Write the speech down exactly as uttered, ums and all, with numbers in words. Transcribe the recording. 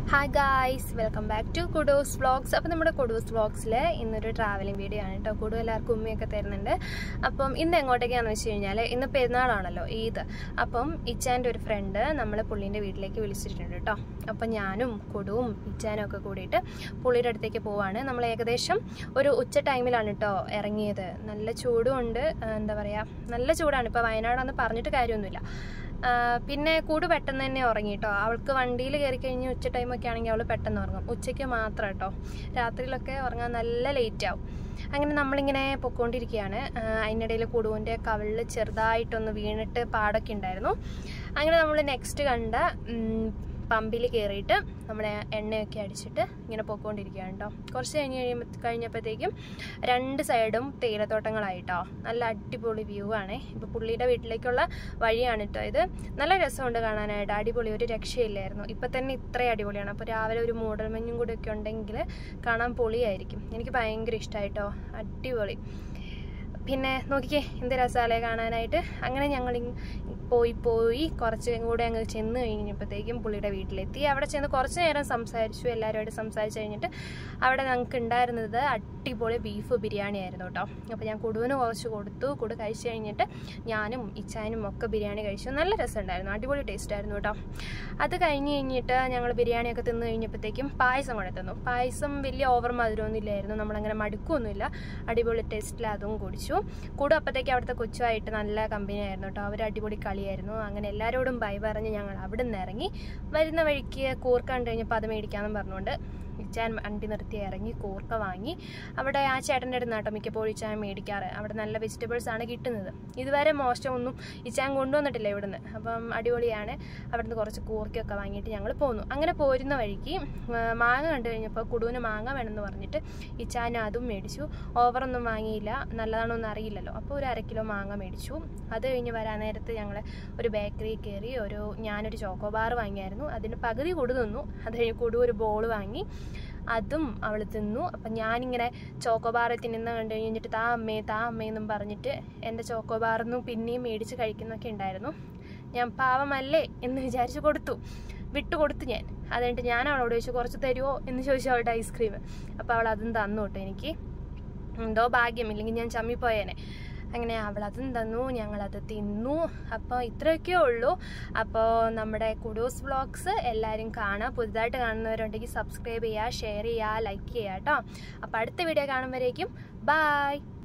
Hi guys, welcome back to Kudos Vlogs. അപ്പോൾ നമ്മുടെ Kudos Vlogsൽ ഇന്നൊരു ട്രാവലിംഗ് വീഡിയോ ആണ് കേട്ടോ. കുടു എല്ലാവർക്കും ഉമ്മയൊക്കെ തരുന്നുണ്ട്. അപ്പം ഇന്ന് എങ്ങോട്ടേക്കാണെന്ന് വെച്ച് കഴിഞ്ഞാൽ ഇന്ന് പെരുന്നാളാണല്ലോ, ഈദ്. അപ്പം ഇച്ചാൻ്റെ ഒരു ഫ്രണ്ട് നമ്മളെ പുള്ളീൻ്റെ വീട്ടിലേക്ക് വിളിച്ചിട്ടുണ്ട് കേട്ടോ. അപ്പം ഞാനും കുടുവും ഇച്ചാനും ഒക്കെ കൂടിയിട്ട് പുള്ളിയുടെ അടുത്തേക്ക് പോവാണ്. നമ്മൾ ഏകദേശം ഒരു ഉച്ച ടൈമിലാണ് കേട്ടോ ഇറങ്ങിയത്. നല്ല ചൂടുമുണ്ട്, എന്താ പറയുക, നല്ല ചൂടാണ്. ഇപ്പോൾ വയനാടാന്ന് പറഞ്ഞിട്ട് കാര്യമൊന്നുമില്ല. പിന്നെ കൂട് പെട്ടെന്ന് തന്നെ ഉറങ്ങി കേട്ടോ. അവൾക്ക് വണ്ടിയിൽ കയറി കഴിഞ്ഞ് ഉച്ച ടൈമൊക്കെ ആണെങ്കിൽ അവൾ പെട്ടെന്ന് ഉറങ്ങും. ഉച്ചയ്ക്ക് മാത്രം കേട്ടോ, രാത്രിയിലൊക്കെ ഉറങ്ങാൻ നല്ല ലേറ്റ് ആവും. അങ്ങനെ നമ്മളിങ്ങനെ പൊയ്ക്കൊണ്ടിരിക്കുകയാണ്. അതിനിടയിൽ കുടുവിൻ്റെ കവിളിൽ ചെറുതായിട്ടൊന്ന് വീണിട്ട് പാടൊക്കെ ഉണ്ടായിരുന്നു. അങ്ങനെ നമ്മൾ നെക്സ്റ്റ് കണ്ട പമ്പിൽ കയറിയിട്ട് നമ്മുടെ എണ്ണയൊക്കെ അടിച്ചിട്ട് ഇങ്ങനെ പൊയ്ക്കൊണ്ടിരിക്കുകയാണ് കേട്ടോ. കുറച്ച് കഴിഞ്ഞ് കഴിയുമ്പോൾ കഴിഞ്ഞപ്പോഴത്തേക്കും രണ്ട് സൈഡും തേയിലത്തോട്ടങ്ങളായിട്ടോ. നല്ല അടിപൊളി വ്യൂ ആണ്. ഇപ്പോൾ പുള്ളിയുടെ വീട്ടിലേക്കുള്ള വഴിയാണ് കേട്ടോ ഇത്. നല്ല രസമുണ്ട് കാണാനായിട്ട്, അടിപൊളി, ഒരു രക്ഷയില്ലായിരുന്നു. ഇപ്പം തന്നെ ഇത്രയും അടിപൊളിയാണ്. അപ്പോൾ രാവിലെ ഒരു മൂടൽമഞ്ഞും കൂടി ഒക്കെ ഉണ്ടെങ്കിൽ കാണാൻ പൊളിയായിരിക്കും. എനിക്ക് ഭയങ്കര ഇഷ്ടമായിട്ടോ, അടിപൊളി. പിന്നെ നോക്കിക്കേ എന്ത് രസാലേ കാണാനായിട്ട്. അങ്ങനെ ഞങ്ങൾ പോയി പോയി കുറച്ച് കൂടെ അങ്ങ് ചെന്ന് കഴിഞ്ഞപ്പോഴത്തേക്കും പുള്ളിയുടെ വീട്ടിലെത്തി. അവിടെ ചെന്ന് കുറച്ച് നേരം സംസാരിച്ചു, എല്ലാവരുമായിട്ട് സംസാരിച്ച് കഴിഞ്ഞിട്ട് അവിടെ ഞങ്ങൾക്ക് ഉണ്ടായിരുന്നത് അടിപൊളി ബീഫ് ബിരിയാണി ആയിരുന്നു കേട്ടോ. അപ്പോൾ ഞാൻ കുടുവിന് കുറച്ച് കൊടുത്തു. കുടു കഴിച്ച് കഴിഞ്ഞിട്ട് ഞാനും ഇച്ചാനും ഒക്കെ ബിരിയാണി കഴിച്ചു. നല്ല രസമുണ്ടായിരുന്നു, അടിപൊളി ടേസ്റ്റ് ആയിരുന്നു കേട്ടോ. അത് കഴിഞ്ഞ് കഴിഞ്ഞിട്ട് ഞങ്ങൾ ബിരിയാണിയൊക്കെ തിന്ന് കഴിഞ്ഞപ്പോഴത്തേക്കും പായസം കൂടെ തന്നു. പായസം വലിയ ഓവർ മധുരമൊന്നും ഇല്ലായിരുന്നു, നമ്മളങ്ങനെ മടുക്കൊന്നുമില്ല, അടിപൊളി ടേസ്റ്റിൽ അതും കുടിച്ചു. കൂടെ അപ്പോഴത്തേക്ക് അവിടുത്തെ കൊച്ചുമായിട്ട് നല്ല കമ്പനി ആയിരുന്നു കേട്ടോ. അവർ അടിപൊളി കളിയായിരുന്നു. അങ്ങനെ എല്ലാവരോടും ബൈ പറഞ്ഞ് ഞങ്ങൾ അവിടെ നിന്ന് ഇറങ്ങി. വരുന്ന വഴിക്ക് കൂർക്ക കണ്ടു കഴിഞ്ഞപ്പോൾ അത് മേടിക്കാമെന്ന് പറഞ്ഞുകൊണ്ട് ഇച്ചാൻ വണ്ടി നിർത്തി ഇറങ്ങി കൂർക്ക വാങ്ങി. അവിടെ ആ ചേട്ടൻ്റെ അടുത്ത് കേട്ടോ മിക്കപ്പോഴും ഇച്ചാൻ മേടിക്കാറ്. അവിടെ നല്ല വെജിറ്റബിൾസ് ആണ് കിട്ടുന്നത്. ഇതുവരെ മോശമൊന്നും ഇച്ചാൻ കൊണ്ടുവന്നിട്ടില്ല ഇവിടുന്ന്. അപ്പം അടിപൊളിയാണ്. അവിടുന്ന് കുറച്ച് കൂർക്കയൊക്കെ വാങ്ങിയിട്ട് ഞങ്ങൾ പോന്നു. അങ്ങനെ പോരുന്ന വഴിക്ക് മാങ്ങ കണ്ടു കഴിഞ്ഞപ്പോൾ കുടുവിന് മാങ്ങ വേണമെന്ന് പറഞ്ഞിട്ട് ഇച്ചാനും അതും മേടിച്ചു. ഓവറൊന്നും വാങ്ങിയില്ല, നല്ലതാണോന്ന് അറിയില്ലല്ലോ. അപ്പോൾ ഒരു അര കിലോ മാങ്ങ മേടിച്ചു. അത് കഴിഞ്ഞ് വരാൻ നേരത്ത് ഞങ്ങൾ ഒരു ബേക്കറി കയറി. ഒരു ഞാനൊരു ചോക്കോബാർ വാങ്ങിയായിരുന്നു, അതിന് പകുതി കൊടു തിന്നു. അത് കഴിഞ്ഞ് കുടു ഒരു ബോൾ വാങ്ങി, അതും അവൾ തിന്നു. അപ്പം ഞാനിങ്ങനെ ചോക്കോബാർ തിന്നുന്ന കണ്ടു കഴിഞ്ഞിട്ട് താ അമ്മേ താ അമ്മയെന്നും പറഞ്ഞിട്ട് എൻ്റെ ചോക്കോബാറിന്നും പിന്നെയും മേടിച്ച് കഴിക്കുന്നൊക്കെ ഉണ്ടായിരുന്നു. ഞാൻ പാവമല്ലേ എന്ന് വിചാരിച്ച് കൊടുത്തു, വിട്ടു കൊടുത്തു ഞാൻ. അത് കഴിഞ്ഞിട്ട് ഞാൻ അവളോട് ചോദിച്ചു കുറച്ച് തരുമോ എന്ന് ചോദിച്ചു അവളുടെ ഐസ്ക്രീം. അപ്പോൾ അവൾ അതും തന്നു കേട്ടോ. എനിക്ക് എന്തോ ഭാഗ്യം, ഇല്ലെങ്കിൽ ഞാൻ ചമ്മിപ്പോയേനെ. അങ്ങനെ അവളതും തന്നു, ഞങ്ങളത് തിന്നു. അപ്പോൾ ഇത്രയൊക്കെ ഉള്ളൂ. അപ്പോൾ നമ്മുടെ കുഡോസ് വ്ളോഗ്സ് എല്ലാവരും കാണുക. പുതുതായിട്ട് കാണുന്നവരുണ്ടെങ്കിൽ സബ്സ്ക്രൈബ് ചെയ്യുക, ഷെയർ ചെയ്യുക, ലൈക്ക് ചെയ്യുക കേട്ടോ. അപ്പോൾ അടുത്ത വീഡിയോ കാണുമ്പോഴേക്കും ബൈ.